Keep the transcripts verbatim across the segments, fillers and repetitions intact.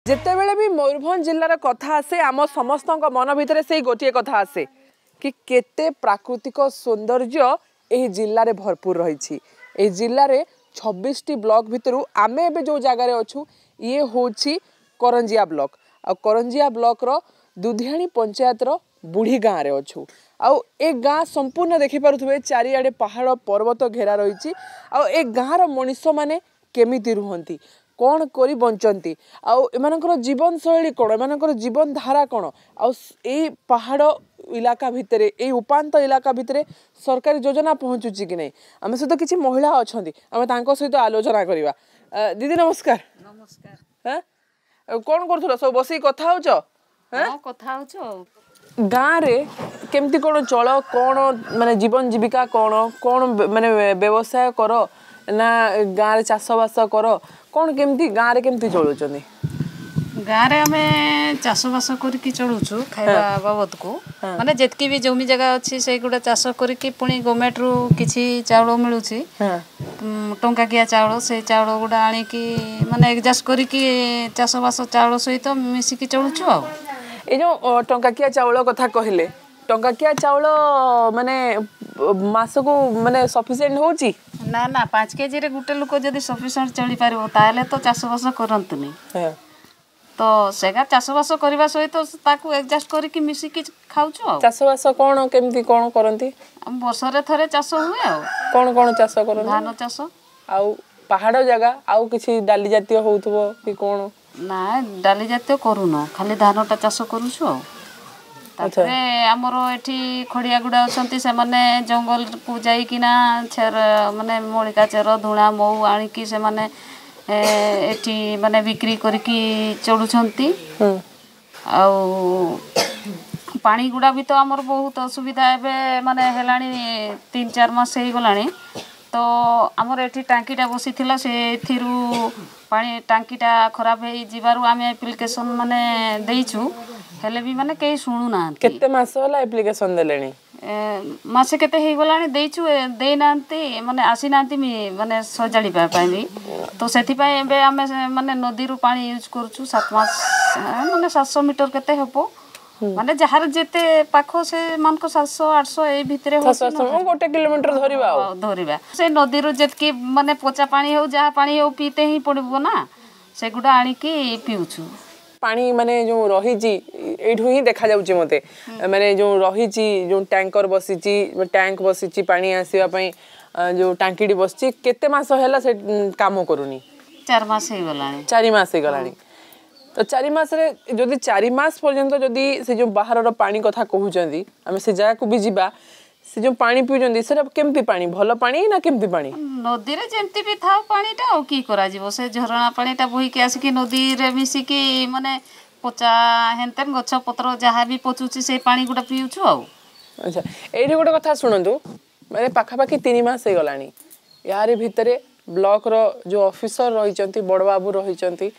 जिते बेले भी मयूरभंज जिलार कथा आसे आम समस्त मन भितर से गोटे कथा आसे कि केते प्राकृतिक सौंदर्य यह जिले में भरपूर रही जिले में छब्बीस टी ब्लॉक भितर आमे एबे जो जगार अच्छू ये हूँ करंजिया ब्लॉक आ करंजिया ब्लॉक रो दुधियाणी पंचायत रो बुढ़ी गाँव रे अच्छू आउ एक गाँ संपूर्ण देखिपे चारिआडे पहाड़ पर्वत घेरा रही आ एक गाँव मनीष माने केमिति रुहंती कौन करी बंचती आउ एमानकर जीवन शैली कौन एमानकर जीवन धारा कौन आउ ए पहाड़ इलाका भितर ए उपांत इलाका भितर सरकारी योजना पहुँचुची कि नहीं आम सहित किसी महिला अच्छा आम सहित आलोचना करवा। दीदी नमस्कार। नमस्कार। हाँ कौन कर सब बस कथा हो कथा गाँव रे केमती कौन चल कौन माने जीवन जीविका कौन कौन माने व्यवसाय कर ना गाँव रे चाष बास कर कौन केमती गाँव रे केमती चलुचंदी गाँव रे आमे चाष बास करके चलुचु खाइबा बाबद को माने जेतकी भी जमी जगह अच्छी से गुडा चाष करके पुणी गवर्नमेंट रु किछि चाउल मिलुछि टंका किया चाउल से चाउल गुडा आनी की माने एडजस्ट करके चाष बास चाउल सहित मिसिकी चलुचु आ ए जो टंका किया चाउल कथा कहले टंका किया चाउल माने मास को माने सफिशिएंट होची ना ना पाँच केजी रे गुटे लोक जदि सफिशिएंट चली पारिबो ताले तो चाष बास करंतुनी तो सेगा चाष बास करबा सहित ताकू एडजस्ट करके मिसिकी खाउछु आ चाष बास कोन केमती कोन करंती हम वर्ष रे थरे चाष हुए आ कोन कोन चाष करन धान चाष आउ पहाड़ जगह आउ किछि डाली जातीय होउथबो कि कोन ना डाली जातीय करूनो खाली धानटा चाष करूछु आ तापरे हमरो एठी खड़िया गुडा अछंती से माने जंगल को जाई किना छेर माने मोलिका चेर धुणा मौ आनी की से माने एठी माने बिक्री करके चढ़ुछंती आ पानी गुडा भी तो हमर बहुत असुविधा एबे माने हेलानी तीन चार मास हे गलानी तो हमर एठी टांकीटा बसी थिला से थिरु पानी टांकीटा खराब हे जिबारु आमे एप्लीकेशन माने देइछु हेले भी माने कई सुनु ना केते मास होला एप्लीकेशन देलेनी मासे केते हे गलानी देइछु देई नांती माने आसी नांती माने सजाली पाई तो सेति पाई एबे आमे माने नदी रु पानी यूज करछु सात मास माने सात सौ मीटर केते हेपो माने जहार जेते पाखो से मानको सात सौ आठ सौ ए भितरे हो गोटे किलोमीटर धरिबा धरिबा से नदी रु जेतकी माने पोचा पानी हो जहा पानी हो पीते ही पड़बो ना से गुडा आनी की पीउछु पानी माने जो रही एठू ही देखा जाउची मते माने जो रही जो टैंकर बसीची टैंक बसीची पानी आसीबा पई जो टांकीडी बसची केते मास हैला से काम करूनी चार मास हे गलानी चार मास हे गलानी तो चार मास रे जदी चार मास पर्यंत जदी से जो बाहर रो पानी कथा कहउचंदी हमें से जगह को भी जिबा से जो पानी पिउचंदी सेटा केमती पानी भलो पानी ना केमती पानी नदी रे जेमती भी था पानीटा ओ की करा जीवो से झरना पानीटा बोही के आसी की नदी रे मिसी की माने पोचा हेनतेन गछ पत्र जहा भी पचुची से पानी गुडा पिउछु आ अच्छा एठी गोटे कथा सुनंदु माने पाखा पाखी तीन मास हे गलानी यारी भितरे ब्लॉक रो जो ऑफिसर रहिचंती बड़ बाबू रहिचंती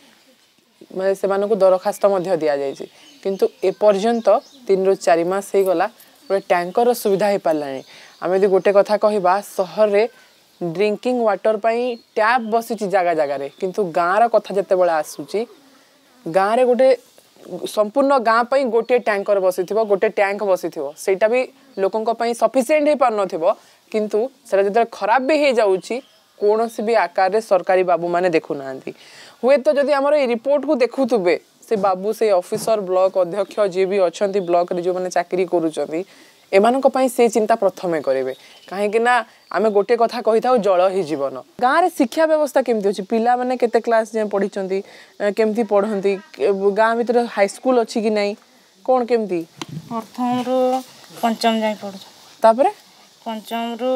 माने से मानको दरखास्त मध्य दिया जायछि किंतु ए पर्यंत तीन रु चार मास हे गला टैंकर सुविधा हो पारानी आम यदि गोटे कथा कहबा सहर रे ड्रिंकिंग वाटर पाई टैप बसी जगह जगह किंतु गाँव कथा जिते बड़ा आसूची गाँव रे गोटे संपूर्ण गाँ पई गोटे टैंकर बसी गोटे टैंक बसी सेटा भी लोकों सफिशिएंट हो पार नथिबो किंतु सेटा जते खराब भी हो जाउची कोनोसी भी आकार रे सरकारी बाबू माने देखु नांती हुए तो जदि हमर ए रिपोर्ट को देखुतबे से बाबू से ऑफिसर ब्लॉक अध्यक्ष जे भी अछंती ब्लॉक रे जो माने चाकरी करूचंती एमानक पई से चिंता प्रथमे करेबे काहे कि ना आमे गोटे कथा कहि थाउ जल ही जीवन गाँ रे शिक्षा व्यवस्था केमती अछि पिला माने केते क्लास जे पढिचंती केमती पढंती गाँ भीतर हाई स्कूल अछि कि नै कोन केमती प्रथम रो पंचम जाय पढु तापरे पंचम रो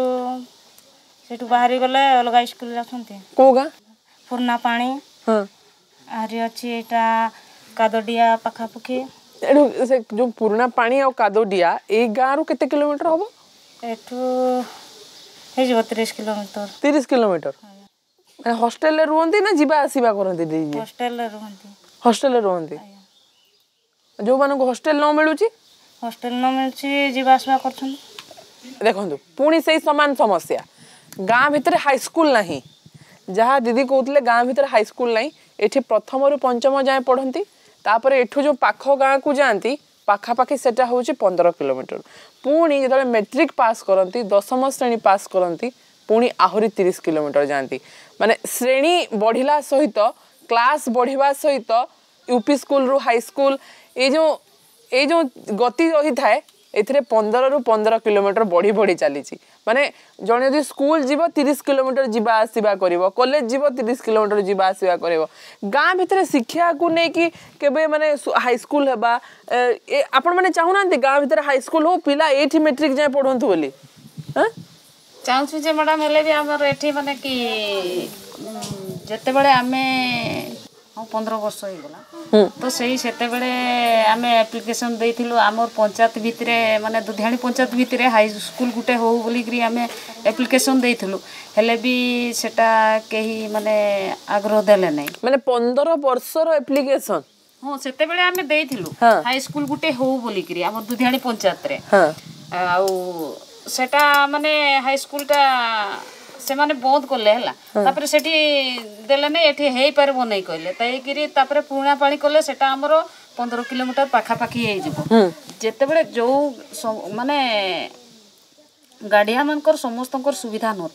सेटु बाहरी गले अलगा स्कूल जाछंती को गाँ पूर्णा पानी हां आरी अछि एटा कादोडिया पाखा पखी एठू से जो पुराना पानी और कादोडिया ए गाँव रु केते किलोमीटर होबो एठू हे जो तीस किलोमीटर तीस किलोमीटर माने हॉस्टल रे रुहंती ना जीवा आसीबा करंती देई हॉस्टल रे रुहंती हॉस्टल रे रुहंती जो माने को हॉस्टल न मिलुची हॉस्टल न मिलची जीवा आसीबा करछन देखंतु पुणी सेही समान समस्या गाँ भितर हाई स्कूल नाही जहाँ दीदी कहते गाँ भीतर हाईस्कल ना ये प्रथम रु पंचम जाए पढ़ती तापर एठू जो पाख गाँ को जाती पाखापाखि सेटा हूँ पंद्रह किलोमीटर पुणी जो मेट्रिक पास करती दशम श्रेणी पास करती पुणी आहरी तीस किलोमीटर जाती माने श्रेणी बढ़िला सहित क्लास बढ़िया सहित यूपी स्कूल रु हाई स्कूल ये जो ये जो गति रही थाए एथिरे पंद्रह रु पंद्रह किलोमीटर बढ़ी बढ़ी चली माने जड़े यदि स्कूल जीव तीस किलोमीटर जीवा आसवा कर कॉलेज जीव तीस किलोमीटर जीवा आसवा कर गाँ भितर शिक्षा को लेकिन केबे माने हाई स्कूल हेबा आपण माने चाहूना गाँ भितर हाई स्कूल हो पिला एठी मैट्रिक जाए पढ़ंतु बोली हां चाहूँ जे मैडम हेले भी आमर एठी माने कि जते बळे आमे हाँ पंद्रह वर्ष हो गला तो सही सेते बळे आमे एप्लिकेशन देइथिलु आमर पंचायत भितरे माने दुधियाणी पंचायत भितरे हाई स्कूल गुटे हो बोली करी आमे एप्लिकेशन देइथिलु हेले भी सेटा केही माने आग्रह देले नै माने पंद्रह वर्षर एप्लिकेशन हाँ सेते बळे आमे देइथिलु हाई स्कूल गुटे हो बोली करी आमर दुधियाणी पंचायत रे हां आउ सेटा माने हाई स्कूल टा से माने बंद करले हला तापर सेठी देले नै एठी हेई परबो नै कहले तई गिरी तापर पुणा पानी करले सेटा हमरो पंद्रह किलोमीटर पाखा पाखी हे जिवो जेते बेले जो माने गाडिया मानकर समस्तकर सुविधा न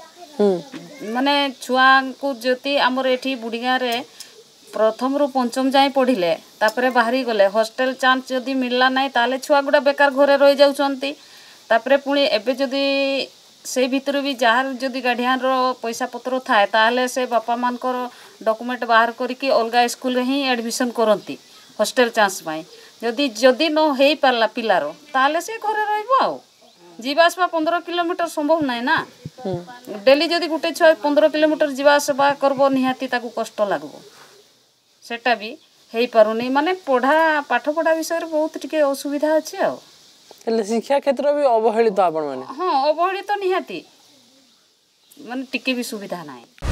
थाए माने छुआ को जति हमर एठी बुडिगा रे प्रथम रु पंचम जाए पढ़िले तापर बाहरी गले हॉस्टल चांस जदी मिलला नै ताले छुआ गुडा बेकार घरे रहि जाउछंती तापर पुणी एबे जदी से भितर भी जहाँ जदि गार्डियन रो पैसा पत्र थाए ताले से बापा मानकर डॉक्यूमेंट बाहर करके अलगा स्कूल रे ही एडमिशन करती हॉस्टल चांस पाई जदि जदि न हेई पारला पिलारो ताले से घरे रहइबो आ जीवा आसवा पंद्रह किलोमीटर संभव नाय ना डेली जदि गुटे छुआ पंद्रह किलोमीटर जीवा आसवा करबो निहाती ताकू कष्ट लागबो सेटा भी हेई पारुनी माने पढ़ा पाठ पढ़ा विषय रे बहुत टिके असुविधा अछि आ शिक्षा क्षेत्र भी अवहेलित आपण माने हाँ अवहेलित निहाती माने टिके भी सुविधा नाय।